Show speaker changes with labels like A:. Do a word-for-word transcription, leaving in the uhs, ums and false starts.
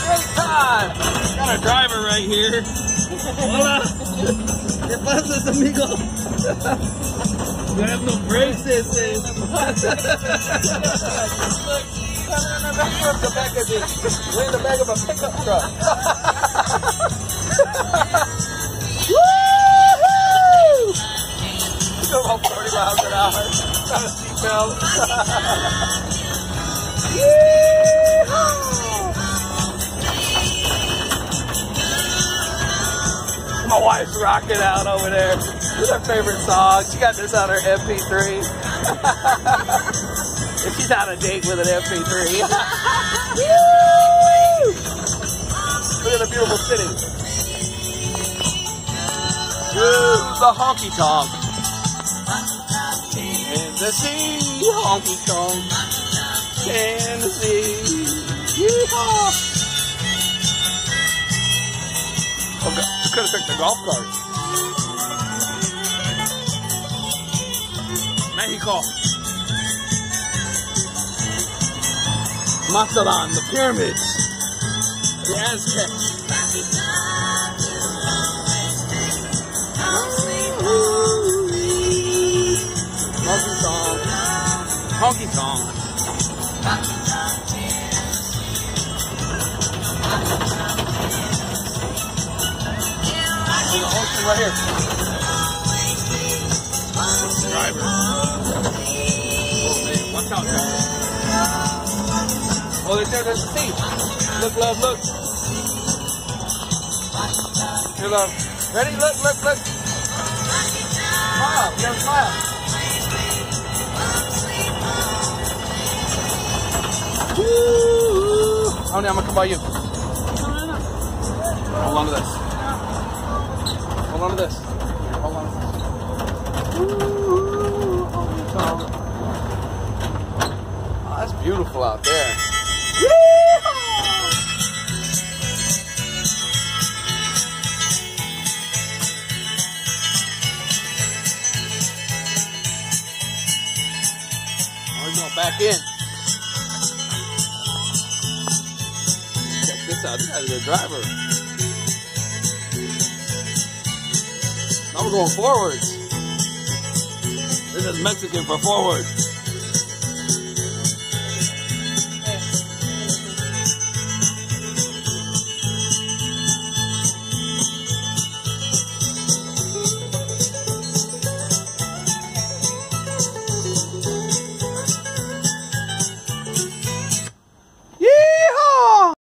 A: great time. Got a driver right here. Hola.
B: ¿Qué pasa, amigo?
A: You have no brakes.
B: Sí, sí.
A: Coming in the back of the back of this. We're in the back of a pickup truck. Woo-hoo! He's about forty miles an hour. Got a seatbelt. My wife's rocking out over there with her favorite song. She got this on her M P three. If she's on a date with an M P three. Look at the beautiful city. Woo, the Honky Tonk Tennessee, Honky Tonk Tennessee. Yeehaw! Okay, you could have took the golf cart. Mexico. Mazatlan, the pyramids, the Aztecs. Honky Tonk. Honky Tonk. There's the ocean right here. Driver. Oh man, watch out, driver. Oh, there's, there's the sea. Look, love, look. Here, love. Ready? Look, look, look. Smile. You gotta smile. Woo! Honey, I'm gonna come by you. Hold on to this. Hold on to this. Hold on to this. Oh, that's beautiful out there. We're going back in. Check this out. This guy's a driver. Now we're going forwards. This is Mexican for forward.